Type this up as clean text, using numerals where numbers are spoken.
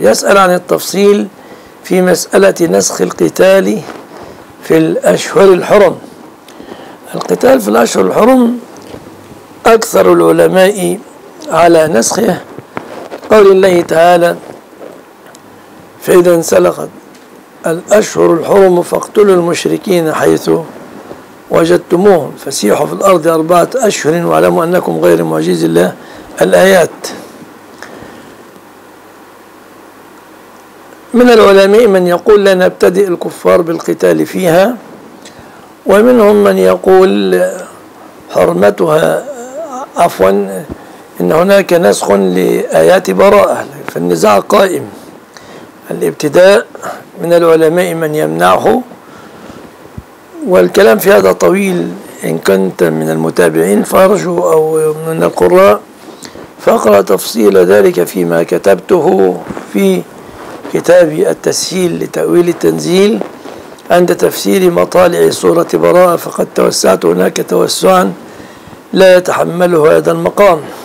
يسأل عن التفصيل في مسألة نسخ القتال في الأشهر الحرم. القتال في الأشهر الحرم أكثر العلماء على نسخه قول الله تعالى: فإذا انسلخت الأشهر الحرم فاقتلوا المشركين حيث وجدتموهم فسيحوا في الأرض 4 أشهر واعلموا أنكم غير معجز الله. الآيات. من العلماء من يقول لا نبتدئ الكفار بالقتال فيها، ومنهم من يقول حرمتها إن هناك نسخ لآيات براءة، فالنزاع قائم. الابتداء من العلماء من يمنعه، والكلام في هذا طويل. إن كنت من المتابعين فأرجو أو من القراء فأقرأ تفصيل ذلك فيما كتبته في كتابي التسهيل لتأويل التنزيل عند تفسير مطالع سورة براءة، فقد توسعت هناك توسعا لا يتحمله هذا المقام.